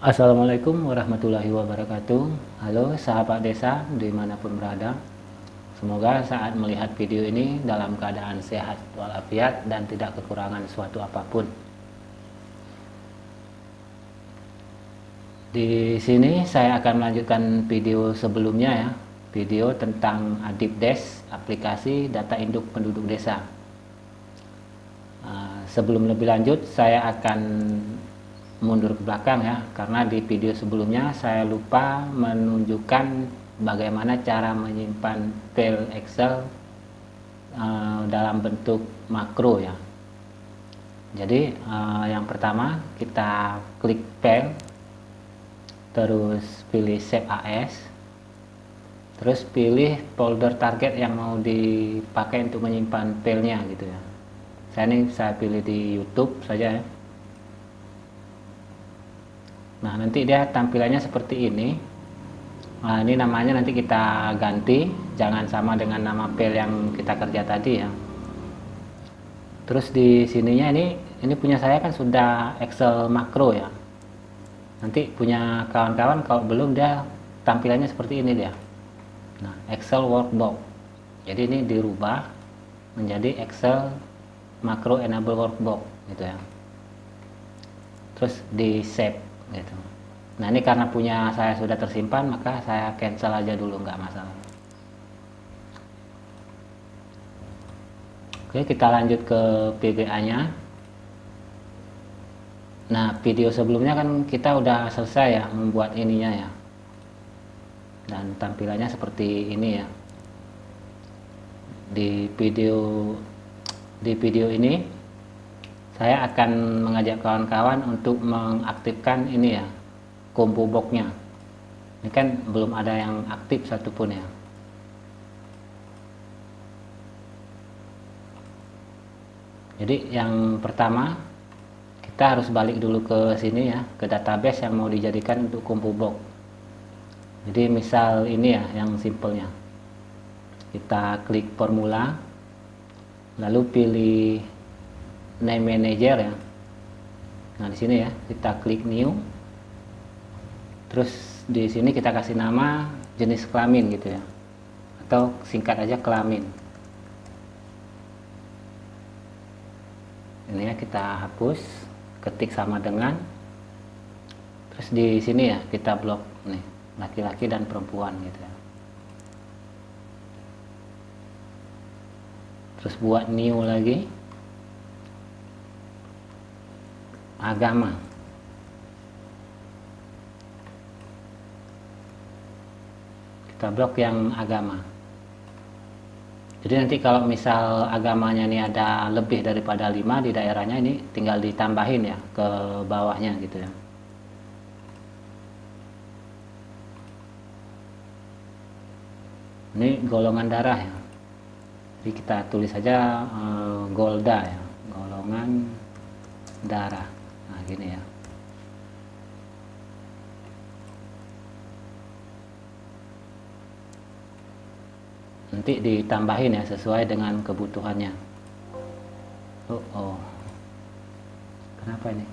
Assalamualaikum warahmatullahi wabarakatuh. Halo sahabat desa dimanapun berada. Semoga saat melihat video ini dalam keadaan sehat walafiat dan tidak kekurangan suatu apapun. Di sini saya akan melanjutkan video sebelumnya ya, video tentang Adibdes, aplikasi data induk penduduk desa. Sebelum lebih lanjut, saya akan mundur ke belakang ya, karena di video sebelumnya saya lupa menunjukkan bagaimana cara menyimpan file Excel dalam bentuk makro ya. Jadi yang pertama kita klik file, terus pilih save as, terus pilih folder target yang mau dipakai untuk menyimpan filenya gitu ya. Saya pilih di YouTube saja ya. Nah, nanti dia tampilannya seperti ini. Nah, ini namanya nanti kita ganti, jangan sama dengan nama file yang kita kerja tadi ya. Terus di sininya ini punya saya kan sudah Excel makro ya. Nanti punya kawan-kawan kalau belum, dia tampilannya seperti ini dia. Nah, Excel workbox. Jadi ini dirubah menjadi Excel makro enable workbox gitu ya. Terus di save gitu. Nah, ini karena punya saya sudah tersimpan, maka saya cancel aja dulu, nggak masalah. Oke, kita lanjut ke VBA nya. Nah, video sebelumnya kan kita udah selesai ya membuat ininya ya, dan tampilannya seperti ini ya. Di video ini saya akan mengajak kawan-kawan untuk mengaktifkan ini ya, combo box-nya. Ini kan belum ada yang aktif satupun ya. Jadi yang pertama kita harus balik dulu ke sini ya, ke database yang mau dijadikan untuk combo box. Jadi misal ini ya yang simpelnya. Kita klik formula, lalu pilih name manager ya. Nah, di sini ya kita klik new. Terus di sini kita kasih nama jenis kelamin gitu ya. Atau singkat aja kelamin. Ini ya kita hapus, ketik sama dengan. Terus di sini ya kita blok nih, laki-laki dan perempuan gitu ya. Terus buat new lagi. Agama. Kita blok yang agama. Jadi nanti kalau misal agamanya ini ada lebih daripada 5 di daerahnya, ini tinggal ditambahin ya ke bawahnya gitu ya. Ini golongan darah ya. Jadi kita tulis saja Golda ya, golongan darah. Nah, gini ya. Nanti ditambahin ya sesuai dengan kebutuhannya. Oh. Kenapa ini?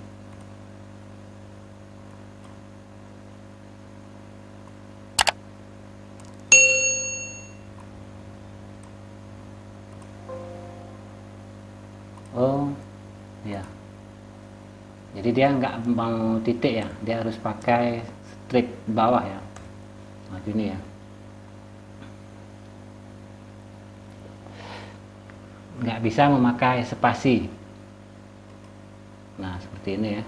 Oh, ya. Jadi dia nggak mau titik ya, dia harus pakai strip bawah ya. Nah, ini ya. Nggak bisa memakai spasi. Nah, seperti ini ya.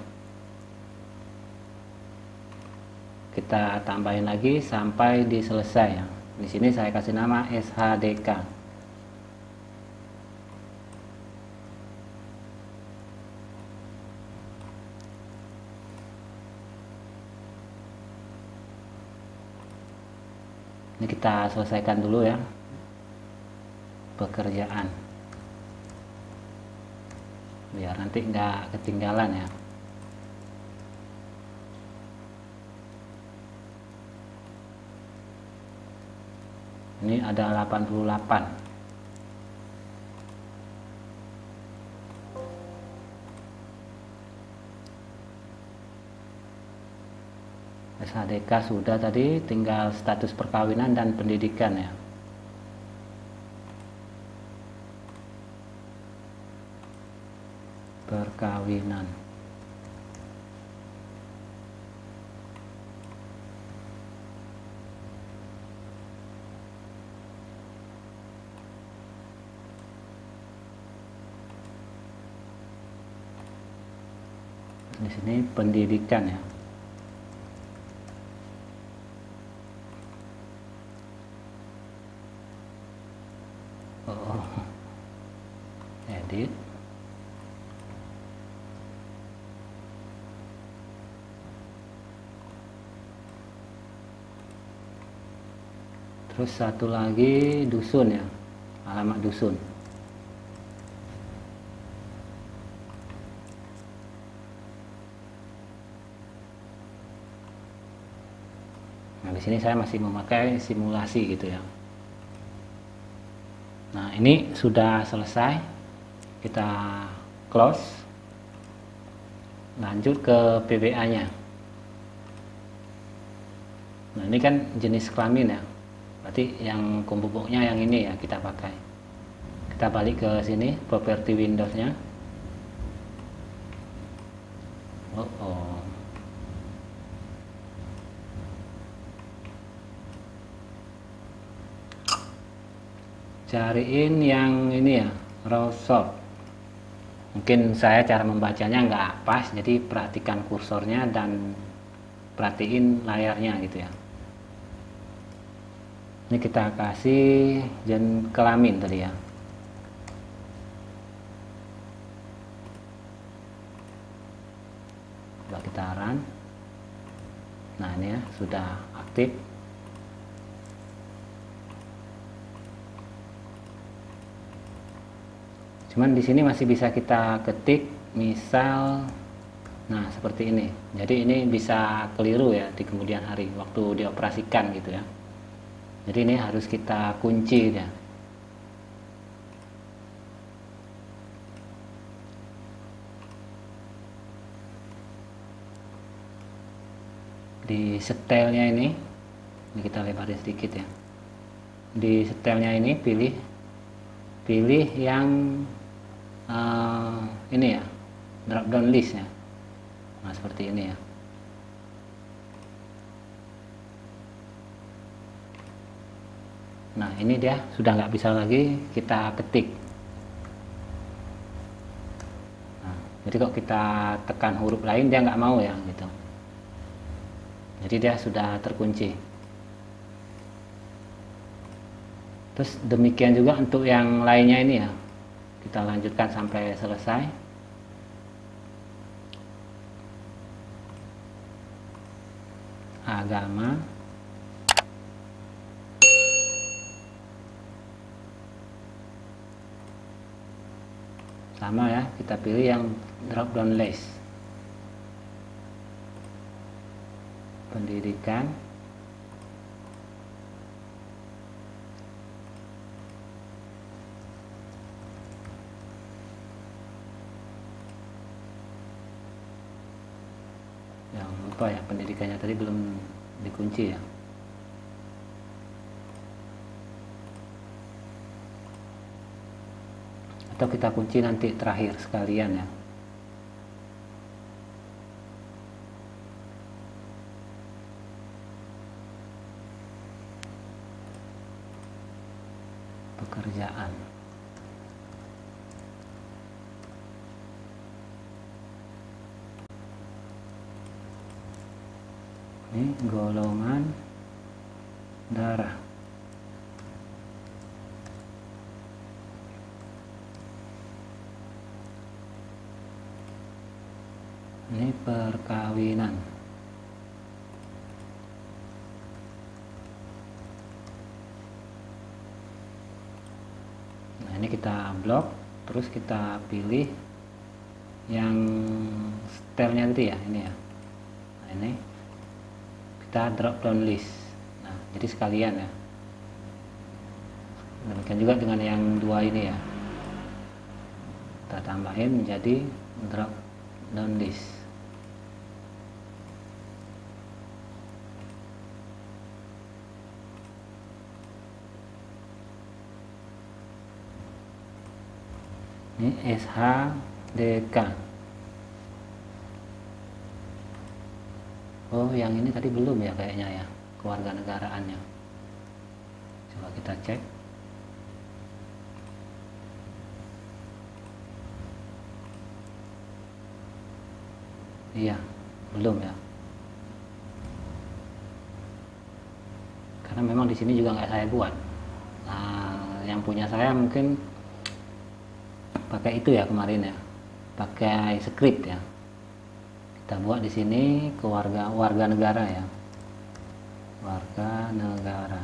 Kita tambahin lagi sampai di selesai ya. Di sini saya kasih nama SHDK. Ini kita selesaikan dulu ya pekerjaan, biar nanti nggak ketinggalan ya. Ini ada 88. SHDK sudah tadi, tinggal status perkawinan dan pendidikan ya. Perkawinan. Di sini pendidikan ya. Oh, edit. Terus satu lagi dusun ya, alamat dusun. Nah, di sini saya masih memakai simulasi gitu ya. Nah, ini sudah selesai. Kita close. Lanjut ke PBA-nya. Nah, ini kan jenis kelamin ya. Berarti yang pupuknya yang ini ya kita pakai. Kita balik ke sini, properti Windows-nya. Oh. Cariin yang ini ya, raw sort. Mungkin saya cara membacanya nggak pas, jadi perhatikan kursornya dan perhatiin layarnya gitu ya. Ini kita kasih jenis kelamin tadi ya. Coba kita run. Nah, ini ya sudah aktif. Cuman di sini masih bisa kita ketik misal, nah seperti ini. Jadi ini bisa keliru ya di kemudian hari waktu dioperasikan gitu ya. Jadi ini harus kita kunci ya. Di setelnya ini kita lebarin sedikit ya. Di setelnya ini pilih yang ini ya, drop down list ya. Nah seperti ini ya. Nah ini dia sudah nggak bisa lagi kita ketik. Nah, jadi kalau kita tekan huruf lain dia nggak mau ya gitu. Jadi dia sudah terkunci. Terus demikian juga untuk yang lainnya ini ya. Kita lanjutkan sampai selesai. Agama. Sama ya, kita pilih yang drop down list. Pendidikan. Yang lupa ya, pendidikannya tadi belum dikunci ya. Atau kita kunci nanti terakhir sekalian ya. Pekerjaan. Ini golongan darah. Ini perkawinan. Nah ini kita blok, terus kita pilih yang stylenya tadi ya, ini ya. Nah ini kita drop down list. Nah jadi sekalian ya. Demikian juga dengan yang dua ini ya. Kita tambahin menjadi drop down list. Ini SHDK. Oh, yang ini tadi belum ya kayaknya ya, kewarganegaraannya. Coba kita cek. Iya, belum ya. Karena memang di sini juga nggak saya buat. Nah, yang punya saya mungkin pakai itu ya kemarin ya, pakai script ya. Kita buat di sini warga negara ya, warga negara.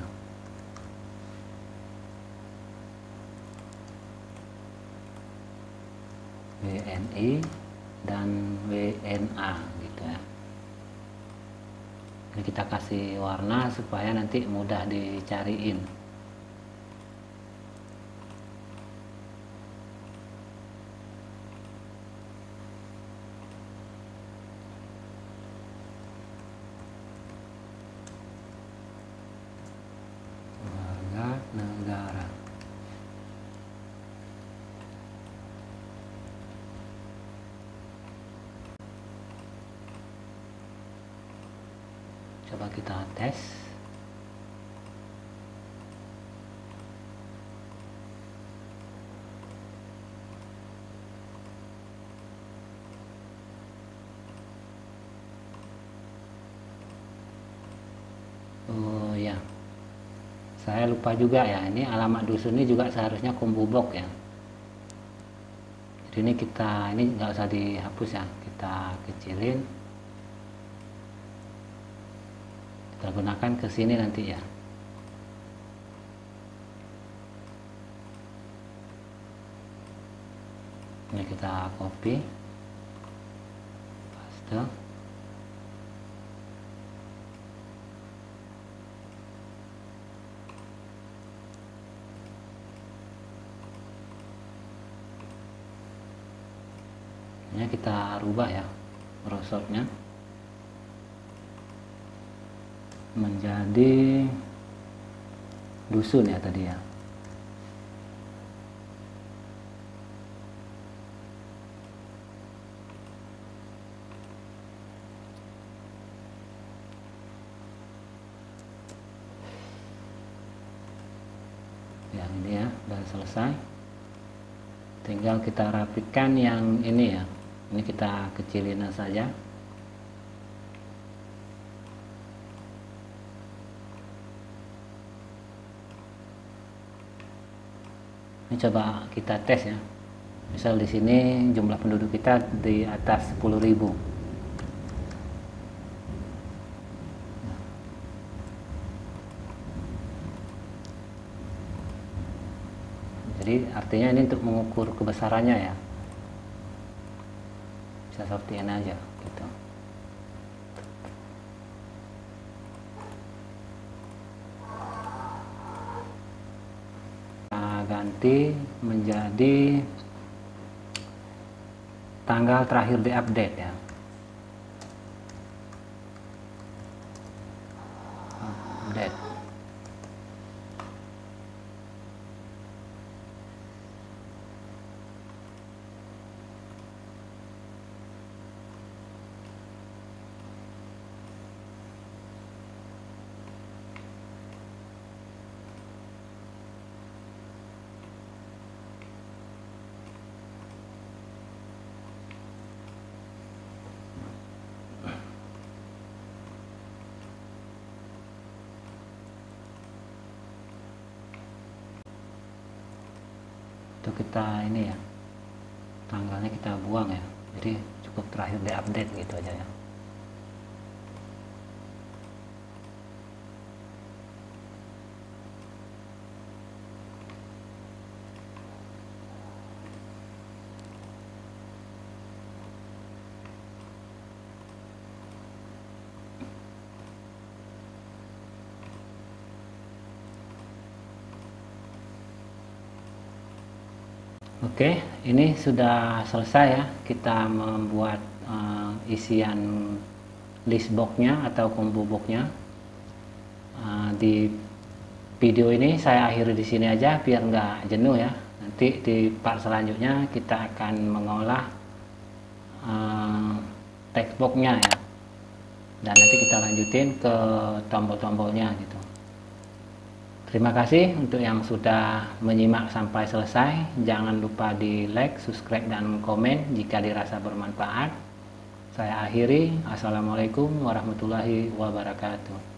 WNI dan WNA gitu ya. Ini kita kasih warna supaya nanti mudah dicariin. Negara. Coba kita tes. Oh ya, saya lupa juga ya, ini alamat dusun ini juga seharusnya Kumbubok ya. Jadi ini nggak usah dihapus ya, kita kecilin, kita gunakan ke sini nanti ya. Ini kita copy, paste. Ini kita rubah ya browsernya menjadi dusun ya tadi ya. Yang ini ya udah selesai, tinggal kita rapikan yang ini ya. Ini kita kecilin saja. Ini coba kita tes ya. Misal di sini jumlah penduduk kita di atas 10.000. Jadi artinya ini untuk mengukur kebesarannya ya. Bisa seperti ini aja gitu. Nah, ganti menjadi tanggal terakhir diupdate ya. Update. Itu kita ini ya, tanggalnya kita buang ya, jadi cukup terakhir diupdate gitu aja ya. Oke, ini sudah selesai ya, kita membuat isian list boxnya atau combo boxnya. Di video ini saya akhiri di sini aja biar nggak jenuh ya. Nanti di part selanjutnya kita akan mengolah textboxnya ya, dan nanti kita lanjutin ke tombol-tombolnya gitu. Terima kasih untuk yang sudah menyimak sampai selesai. Jangan lupa di like, subscribe, dan komen jika dirasa bermanfaat. Saya akhiri. Assalamualaikum warahmatullahi wabarakatuh.